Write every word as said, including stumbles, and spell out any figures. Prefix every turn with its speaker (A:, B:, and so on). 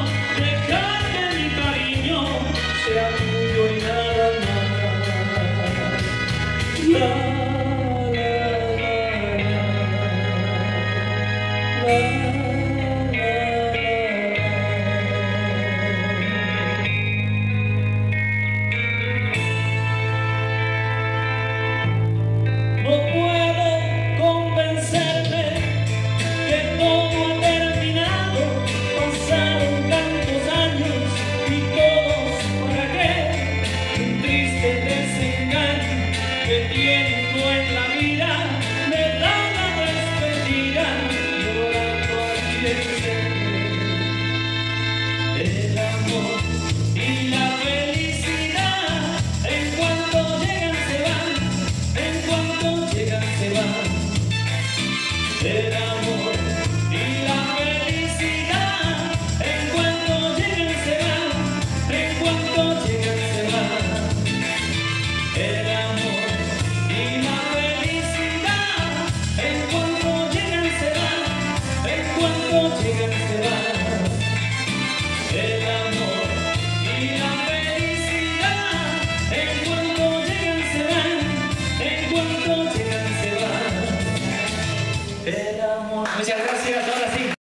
A: dejar que mi cariño sea tuyo y nada más. La, la, la, la. El amor y la felicidad, en cuanto llegan se van, en cuanto llegan se van. El amor y la felicidad, en cuanto llegan se van, en cuanto llegan se van. El amor y la felicidad, en cuanto llegan se van, en cuanto llegan se van. El amor y la felicidad, en cuanto llegan se van, en cuanto llegan se van. El amor. Muchas gracias, ahora sí.